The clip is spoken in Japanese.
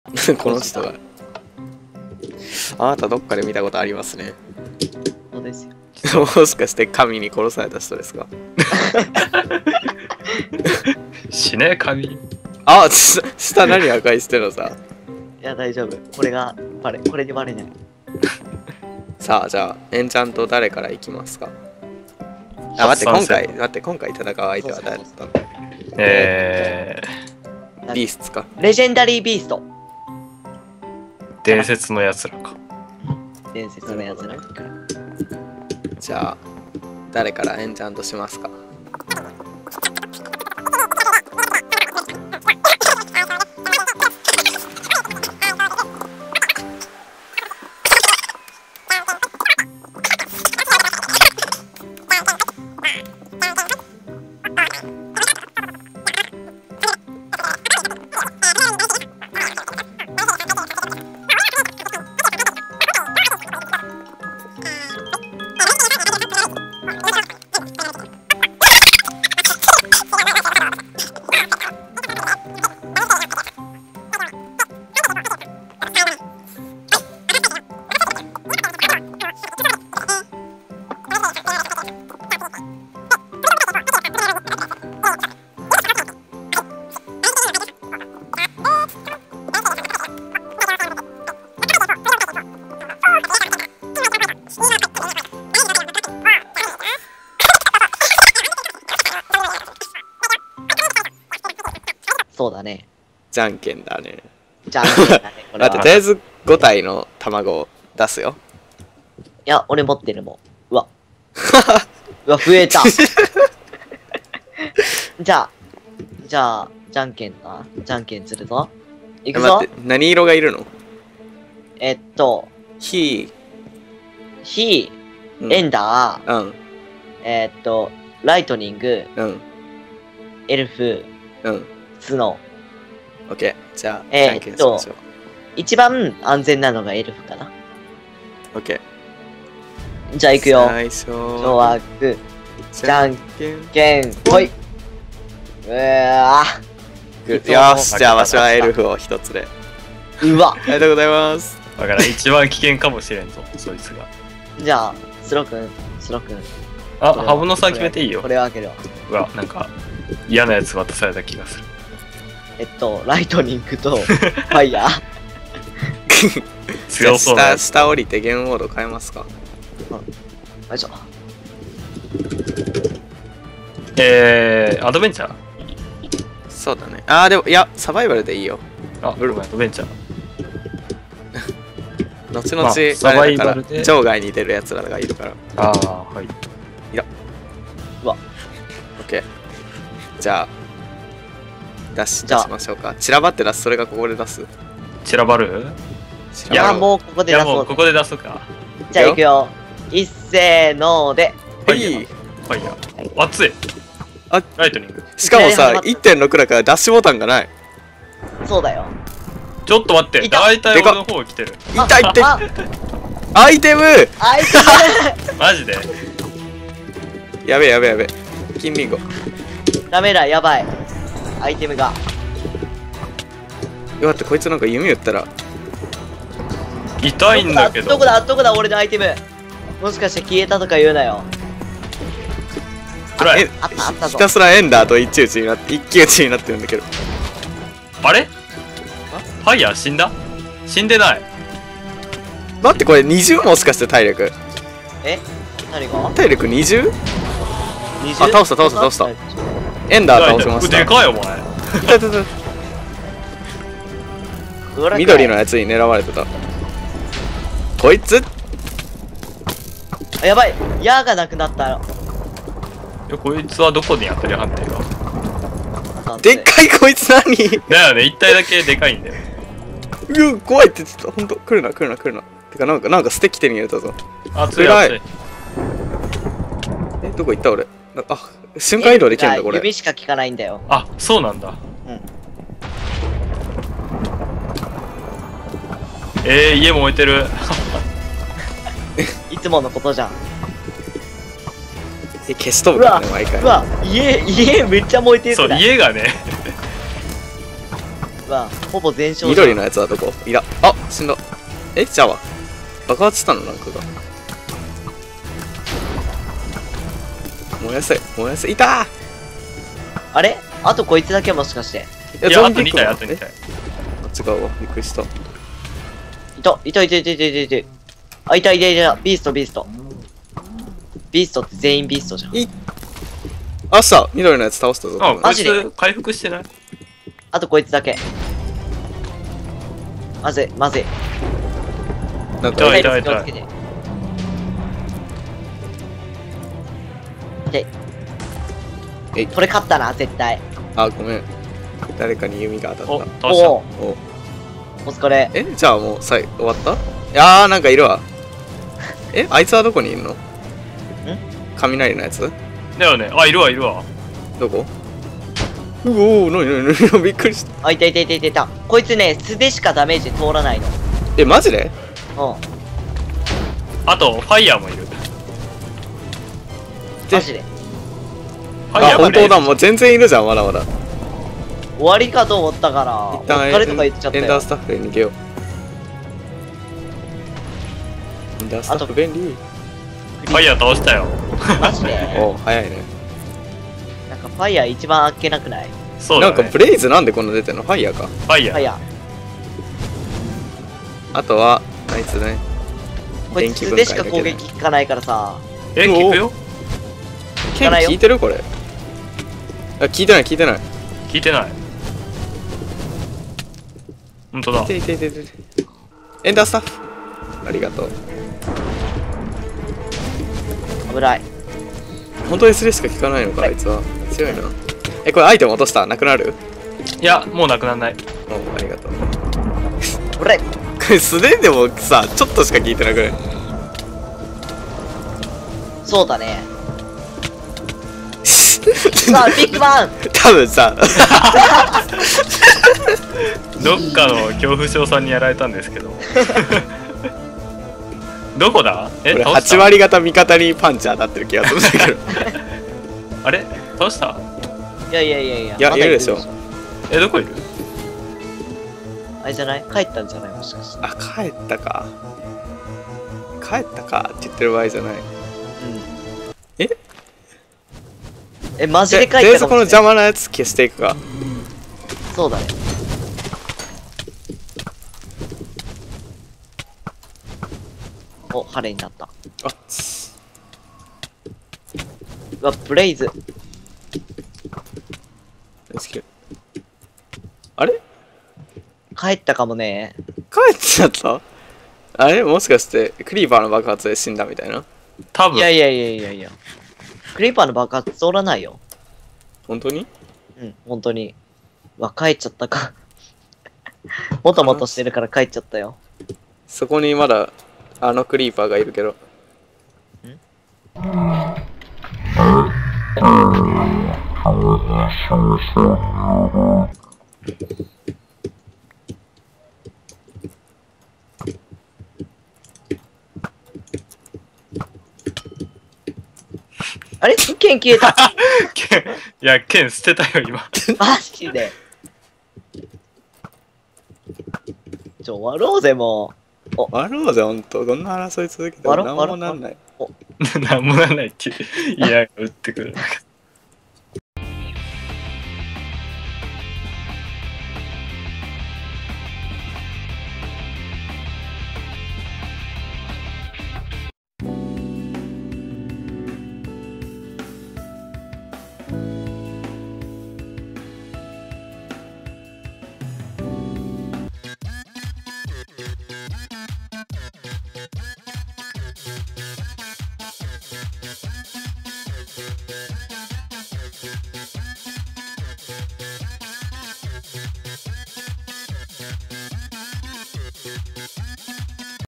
この人が。あなたどっかで見たことありますね。 そうですよ。 もしかして神に殺された人ですか？ 死ね神。 あ、下何赤いしてるのさ。 いや、大丈夫。これにバレない。 さあ、じゃあ、エンチャント誰からいきますか？あ、待って、今回戦う相手は誰だったの？ビーストか。 レジェンダリービースト。 伝説のやつらか。 伝説のやつら。 じゃあ、誰からエンチャントしますか？ そうだね。 じゃんけんだね。 じゃんけんだね。これは待って、とりあえず5体の卵を出すよ。 いや、俺持ってるもん。うわ。うわ、増えた。じゃあ、じゃんけんな。じゃんけんするぞ。いくぞ待って、。何色がいるの？ヒ火、 ー、 エンダー、 うん、 ライトニング、 うん、 エルフ、 うん。 スノオッケー。じゃあ、 えーじゃんけんしましょう。 ー。一番安全なのがエルフかな。 オッケー。 じゃあ行くよ。 最初小枠、じゃんけん。 けん、ほい。 よし、じゃあわしはエルフを一つで。 うわ。 ありがとうございます。 だから一番危険かもしれんぞ、そいつが。 じゃあ、スロくん。 あ、ハブのさん決めていいよこ。れを開けるわ。 うわ、なんか嫌なやつ渡された気がする。 ライトニングとファイヤー。 強そうなやつ。 下降りてゲームモード変えますか？ よいしょ。 アドベンチャー。 そうだね。あー、でも、いや、サバイバルでいいよ。 あ、ごめん、アドベンチャー。 後々、 まあサバイバルあれだでから場外に出るやつらがいるから。 ああ、はい。 オッケー。じゃあ、出しましょうか。散らばって出す。それがここで出す。 散らばる？ いや、もうここでいや、 出そう。 もうここで出すか。 じゃあ行くよ。一せーので。 はい。 ファイヤー。熱い。 あ、 ライトニング。 しかもさ、 いきなり 1.6だからダッシュボタンがない。 そうだよ。 ちょっと待って、 いた大体俺の方来てる。 痛いって。 あアイテムあいマジで？ やべえやべえやべえ。金ビンゴ。 つダメだ、やばい。アイテムが。 待って、こいつなんか弓打ったら。 痛いんだけど。 どこだ、俺のアイテム。もしかして消えたとか言うなよ。 え、 あったぞひたすらエンダーと一騎打ちになってるんだけど。 あれ？ファイヤー死んだ？死んでない。 待って、これ20？もしかして体力。 え何が体力 20？ 20？ あ、倒したエンダー倒しました。 でかいお前。 いたいたいた。緑のやつに狙われてた。こいつあ、やばい。矢がなくなった。 こいつはどこに当たり判定が？ でっかいこいつ何だよね、一体だけでかいんだよ。 うわ、怖いってちょっと、ほんと、来るな。てか、なんかステッキ手に入れたぞ。 熱い暗い熱い。 どこ行った俺。あ、瞬間移動できるんだ、これ。 指しか効かないんだよ。 あ、そうなんだ。家燃えてる。 いつものことじゃん。 消し飛ぶからね、毎回。 うわ、家めっちゃ燃えてるそう、 から。 家がね。 うわ、 ほぼ全焼。 緑のやつはどこ？いら。あ、死んだ。え、じゃあ爆発したのなんかが。燃やせ、燃やせ。いたあれあとこいつだけもしかして。 ー。 いや、あと2 ゾンビ体、あと2体。 あ、違うわ。びっくりした。 いた、いたいたいたいたいたいた。あ、いたいたいた。ビースト、ビースト。ビーストって全員ビーストじゃん。 あ、さ、緑のやつ倒したぞ。 あ、こいマジでつ回復してない？ あとこいつだけ。まずい、まずい。 なんか、 いたいたいた気をつけて。で、 えいこれ勝ったな、絶対。 あ、ごめん。誰かに弓が当たお、 っ倒した。 おおお疲れ。 え、じゃあもう、終わった？いやー、なんかいるわ。え、あいつはどこにいるの？雷のやつ？ だよね。あ、いるわ、いるわ。 どこ？うおー、なになになにびっくりした。 あ、いたいたいたいたいた。こいつね、素でしかダメージ通らないの。 え、マジで？ うん。 あと、ファイヤーもいる。 マジで。 あ、 ファイヤー本当だ。 ももう全然いるじゃん、まだまだ。 終わりかと思ったから、お一旦疲れとか言っちゃったよエンダース。タッフで逃げよう。エンダースタッフ便利。 ファイヤー倒したよ。 マジで。 おー、早いね。 なんかファイヤー一番あっけなくない？ そうだね。 なんかブレイズなんでこんな出てんの？ファイヤーか。 ファイヤー。 ファイヤあとは、あいつね。 ー。こいつ素でしか攻撃効かないからさ。 え、聞くよ？ ケン聞いてるこれ。あ、聞いてない聞いてない。 聞いてない。ほんとだ。 いていていていて。エンダースタッフ。ありがとう。 危ない。 本当にそれしか聞かないのか、あいつは。強いな。え、これアイテム落としたなくなる？ いや、もうなくなんない。 お、ありがとう。 これ。 これ素手でもさ、ちょっとしか聞いてなくない？ そうだね。さあ、ビッグバン。 多分さ、 どっかの恐怖症さんにやられたんですけど。どこだ？え、 これ倒した 8割方味方にパンチ当たってる気がするんだけど。 あれ倒した？ いやいやいやいや。 いやまだいるでしょえ、どこいる？ あれじゃない？帰ったんじゃない？もしかして。 あ、帰ったか。帰ったかって言ってる場合じゃない。 うん。 え？ マジで帰ったとりあえずこのかもしれない。 邪魔なやつ消していくか。 そうだね。お、晴れになった。 あ、 うわ、ブレイズ。 あれ？ 帰ったかもね。 帰っちゃった？あれもしかしてクリーパーの爆発で死んだみたいな？ 多分。 いやいやいやいやいや。クリーパーの爆発通らないよ。 本当に？ うん、本当に。うわ、帰っちゃったか。もともとしてるから帰っちゃったよ。 そこにまだあのクリーパーがいるけど。 あれ剣消えた。 剣、いや、剣捨てたよ、今。 マジで。終わろうぜ、もう。 終わろうぜ、ほんと。こんな争い続けたら何もなんない。 なんもなんないって。いや、打ってくる。